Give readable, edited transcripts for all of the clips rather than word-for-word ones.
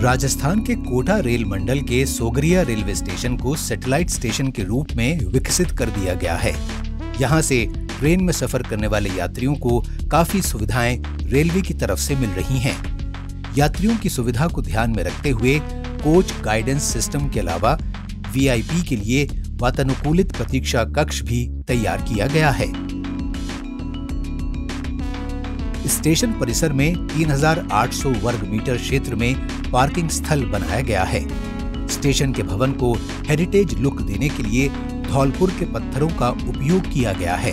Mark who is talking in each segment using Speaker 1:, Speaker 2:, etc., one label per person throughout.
Speaker 1: राजस्थान के कोटा रेल मंडल के सोगरिया रेलवे स्टेशन को सैटेलाइट स्टेशन के रूप में विकसित कर दिया गया है। यहाँ से ट्रेन में सफर करने वाले यात्रियों को काफी सुविधाएं रेलवे की तरफ से मिल रही हैं। यात्रियों की सुविधा को ध्यान में रखते हुए कोच गाइडेंस सिस्टम के अलावा वीआईपी के लिए वातानुकूलित प्रतीक्षा कक्ष भी तैयार किया गया है। स्टेशन परिसर में 3800 वर्ग मीटर क्षेत्र में पार्किंग स्थल बनाया गया है। स्टेशन के भवन को हेरिटेज लुक देने के लिए धौलपुर के पत्थरों का उपयोग किया गया है।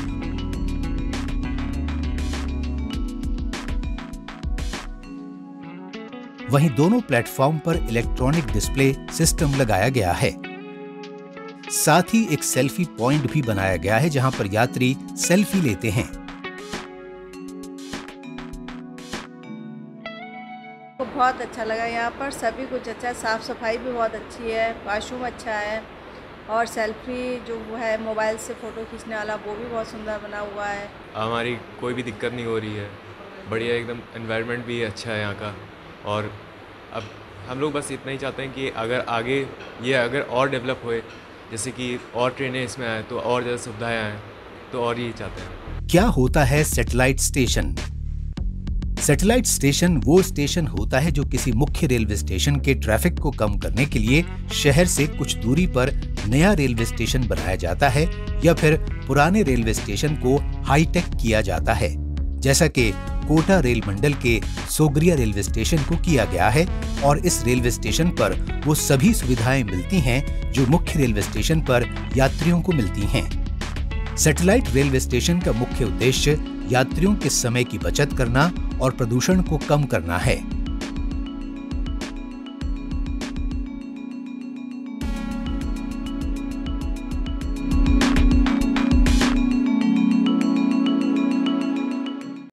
Speaker 1: वहीं दोनों प्लेटफॉर्म पर इलेक्ट्रॉनिक डिस्प्ले सिस्टम लगाया गया है। साथ ही एक सेल्फी पॉइंट भी बनाया गया है जहां पर यात्री सेल्फी लेते हैं।
Speaker 2: बहुत अच्छा लगा, यहाँ पर सभी कुछ अच्छा है, साफ़ सफाई भी बहुत अच्छी है, वॉशरूम अच्छा है और सेल्फी जो है मोबाइल से फ़ोटो खींचने वाला वो भी बहुत सुंदर बना हुआ है।
Speaker 3: हमारी कोई भी दिक्कत नहीं हो रही है, बढ़िया एकदम एनवायरनमेंट भी अच्छा है यहाँ का। और अब हम लोग बस इतना ही चाहते हैं कि अगर आगे ये अगर और डेवलप होए, जैसे कि और ट्रेनें इसमें आए तो और ज़्यादा सुविधाएँ आएँ, तो और यही चाहते हैं।
Speaker 1: क्या होता है सैटेलाइट स्टेशन? सैटेलाइट स्टेशन वो स्टेशन होता है जो किसी मुख्य रेलवे स्टेशन के ट्रैफिक को कम करने के लिए शहर से कुछ दूरी पर नया रेलवे स्टेशन बनाया जाता है या फिर पुराने रेलवे स्टेशन को हाईटेक किया जाता है, जैसा कि कोटा रेल मंडल के सोगरिया रेलवे स्टेशन को किया गया है। और इस रेलवे स्टेशन पर वो सभी सुविधाएं मिलती हैं जो मुख्य रेलवे स्टेशन पर यात्रियों को मिलती हैं। सैटेलाइट रेलवे स्टेशन का मुख्य उद्देश्य यात्रियों के समय की बचत करना और प्रदूषण को कम करना है।